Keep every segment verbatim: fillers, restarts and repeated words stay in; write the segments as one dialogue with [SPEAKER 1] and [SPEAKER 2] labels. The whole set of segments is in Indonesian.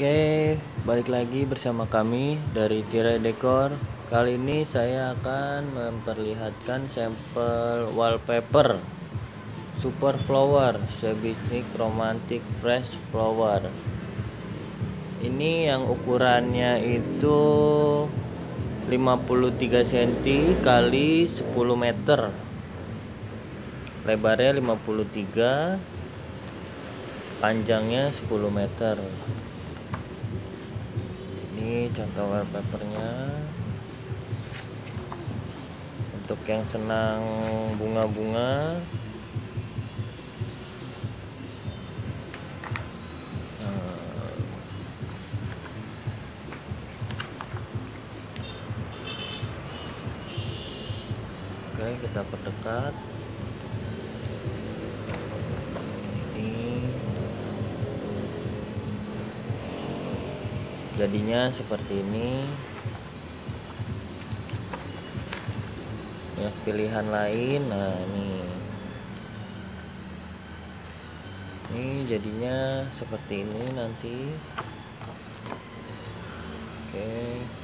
[SPEAKER 1] Oke, balik lagi bersama kami dari Tirai Dekor. Kali ini saya akan memperlihatkan sampel wallpaper Super Flower Sebitnik Romantic Fresh Flower. Ini yang ukurannya itu lima puluh tiga sentimeter kali sepuluh meter. Lebarnya lima puluh tiga, panjangnya sepuluh meter. Ini contoh wallpapernya. Untuk yang senang bunga-bunga, nah, oke, kita perdekat. Ini jadinya seperti ini. Banyak pilihan lain. Nah, ini ini jadinya seperti ini nanti. Oke,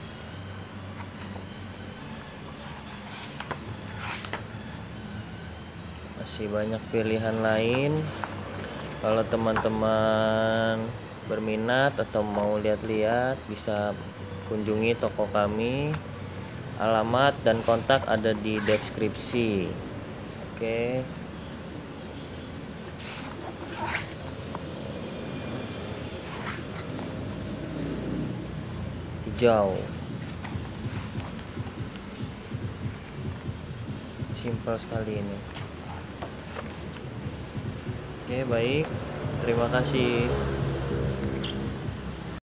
[SPEAKER 1] masih banyak pilihan lain. Kalau teman-teman berminat atau mau lihat-lihat, bisa kunjungi toko kami. Alamat dan kontak ada di deskripsi. Oke. Hijau. Simpel sekali ini. Oke, baik. Terima kasih.